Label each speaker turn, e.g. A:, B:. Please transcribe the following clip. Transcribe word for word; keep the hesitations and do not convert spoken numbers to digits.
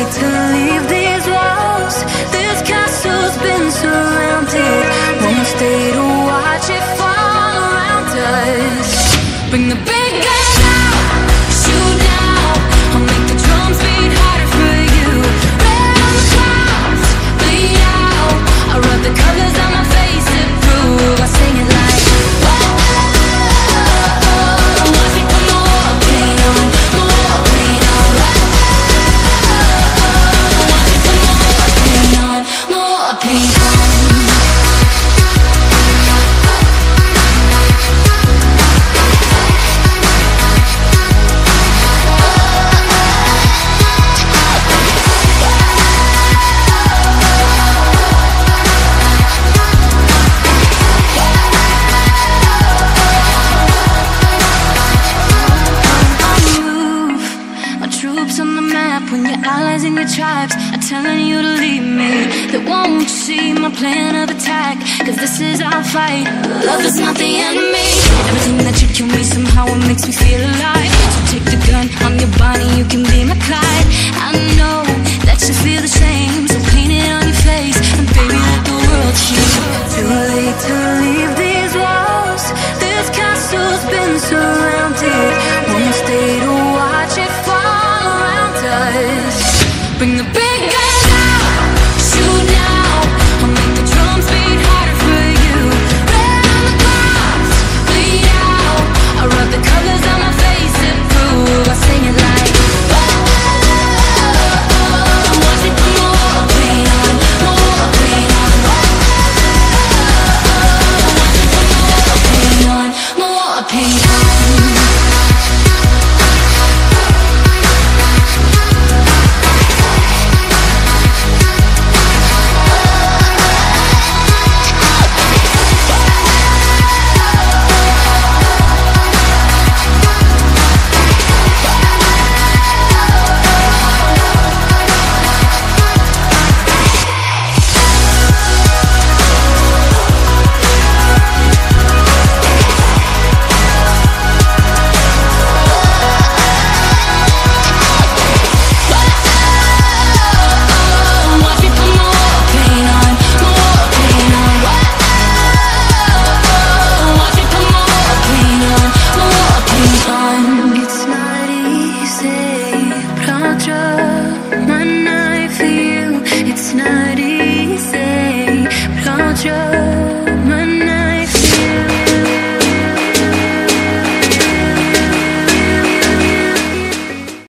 A: late to leave these walls. This castle's been surrounded. Won't stay to watch it fall around us. Bring the big guns out, shoot now. I'll make the drums beat harder for you. Red on the clouds, bleed out. I rub the colors on my face and prove. I sing it like tribes are telling you to leave me. They won't see my plan of attack, cause this is our fight. Love is not the enemy. Everything that should kill me, somehow it makes me feel alive. So take the gun, I'm your Bonnie, you can be my Clyde. I know that you feel the same, so paint it on your face and baby let the world see. Too late to leave these walls. This castle's been surrounded. Won't stay to watch it fall around us. Bring the